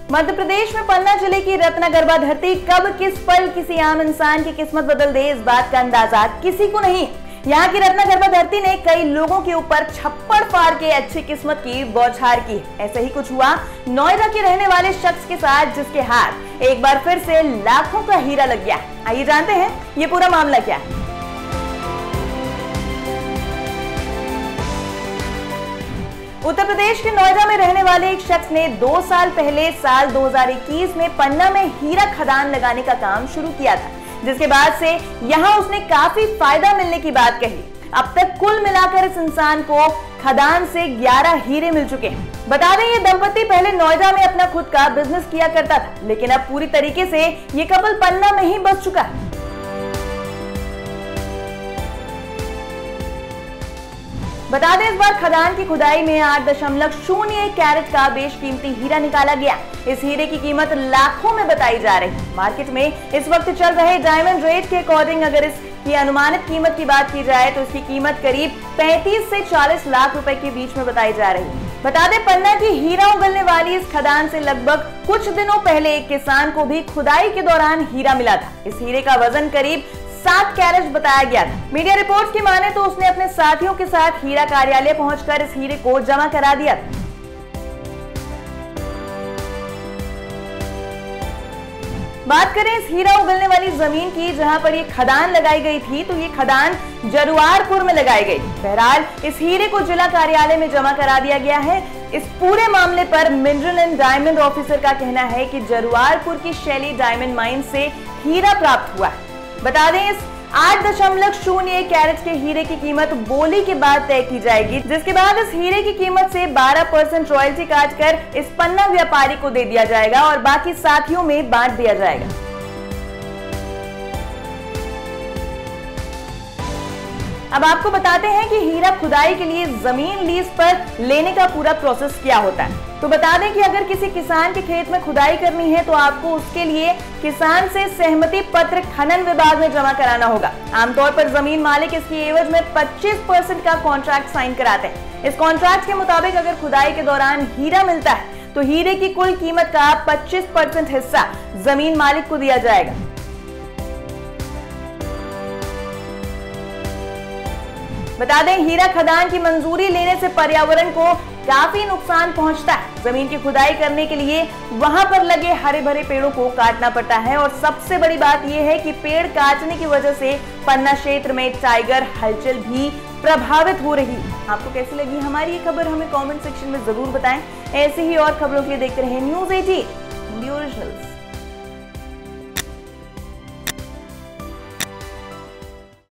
मध्य प्रदेश में पन्ना जिले की रत्नागर्भा धरती कब किस पल किसी आम इंसान की किस्मत बदल दे, इस बात का अंदाजा किसी को नहीं। यहाँ की रत्नागर्भा धरती ने कई लोगों के ऊपर छप्पड़ फाड़ के अच्छी किस्मत की बौछार की। ऐसा ही कुछ हुआ नोएडा के रहने वाले शख्स के साथ, जिसके हाथ एक बार फिर से लाखों का हीरा लग गया। आइए जानते हैं ये पूरा मामला क्या है। उत्तर प्रदेश के नोएडा में रहने वाले एक शख्स ने 2 साल पहले साल 2021 में पन्ना में हीरा खदान लगाने का काम शुरू किया था, जिसके बाद से यहां उसने काफी फायदा मिलने की बात कही। अब तक कुल मिलाकर इस इंसान को खदान से 11 हीरे मिल चुके हैं। बता दें ये दंपति पहले नोएडा में अपना खुद का बिजनेस किया करता था, लेकिन अब पूरी तरीके से ये कपल पन्ना में ही बस चुका है। बता दें इस बार खदान की खुदाई में 8.01 कैरेट का बेशकीमती हीरा निकाला गया। इस हीरे की कीमत लाखों में बताई जा रही है। मार्केट में इस वक्त चल रहे डायमंड रेट के अकॉर्डिंग अगर इसकी अनुमानित कीमत की बात की जाए तो इसकी कीमत करीब 35 से 40 लाख रुपए के बीच में बताई जा रही है। बता दें पन्ना की हीरा उगलने वाली इस खदान से लगभग कुछ दिनों पहले एक किसान को भी खुदाई के दौरान हीरा मिला था। इस हीरे का वजन करीब 7 कैरेट बताया गया था। मीडिया रिपोर्ट्स की माने तो उसने अपने साथियों के साथ हीरा कार्यालय पहुंचकर इस हीरे को जमा करा दिया था। बात करें इस हीरा उगलने वाली जमीन की जहां पर ये खदान लगाई गई थी, तो ये खदान जरुआरपुर में लगाई गई। बहरहाल इस हीरे को जिला कार्यालय में जमा करा दिया गया है। इस पूरे मामले पर मिनरल एंड डायमंड ऑफिसर का कहना है कि जरुआरपुर की शैली डायमंड माइन से हीरा प्राप्त हुआ है। बता दें इस 8.01 कैरेट के हीरे की कीमत बोली के बाद तय की जाएगी, जिसके बाद इस हीरे की कीमत से 12% रॉयल्टी काटकर इस पन्ना व्यापारी को दे दिया जाएगा और बाकी साथियों में बांट दिया जाएगा। अब आपको बताते हैं कि हीरा खुदाई के लिए जमीन लीज पर लेने का पूरा प्रोसेस क्या होता है। तो बता दें कि अगर किसी किसान के खेत में खुदाई करनी है तो आपको उसके लिए किसान से सहमति पत्र खनन विभाग में जमा कराना होगा। आमतौर पर जमीन मालिक इसकी एवज में 25% का कॉन्ट्रैक्ट साइन कराते हैं। इस कॉन्ट्रैक्ट के मुताबिक अगर खुदाई के दौरान हीरा मिलता है तो हीरे की कुल कीमत का 25% हिस्सा जमीन मालिक को दिया जाएगा। बता दें हीरा खदान की मंजूरी लेने से पर्यावरण को काफी नुकसान पहुंचता है। जमीन की खुदाई करने के लिए वहां पर लगे हरे भरे पेड़ों को काटना पड़ता है और सबसे बड़ी बात यह है कि पेड़ काटने की वजह से पन्ना क्षेत्र में टाइगर हलचल भी प्रभावित हो रही है। आपको कैसी लगी हमारी ये खबर, हमें कमेंट सेक्शन में जरूर बताएं। ऐसी ही और खबरों के लिए देखते रहें न्यूज़ 18 इंडिया ओरिजिनल्स।